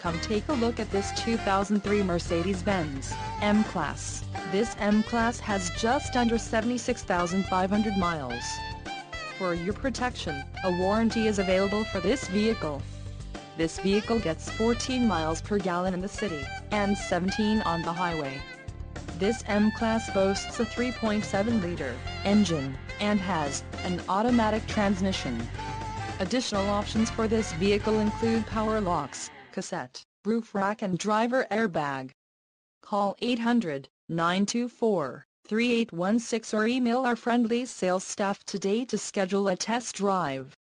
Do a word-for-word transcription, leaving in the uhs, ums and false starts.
Come take a look at this two thousand three Mercedes-Benz M-Class. This M-Class has just under seventy-six thousand five hundred miles. For your protection, a warranty is available for this vehicle. This vehicle gets fourteen miles per gallon in the city, and seventeen on the highway. This M-Class boasts a three point seven liter engine, and has an automatic transmission. Additional options for this vehicle include power locks, cassette, roof rack and driver airbag. Call eight hundred, nine two four, three eight one six or email our friendly sales staff today to schedule a test drive.